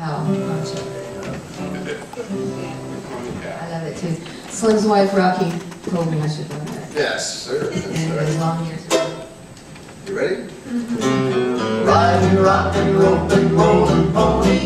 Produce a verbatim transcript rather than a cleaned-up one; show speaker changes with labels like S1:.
S1: cow, aren't you? I love it too. Slim's wife, Rocky, told me I should learn that.
S2: Yes, sir.
S1: And it was long years ago.
S2: You ready?
S3: Mm-hmm. Riding, rocking, roping, rolling, pony.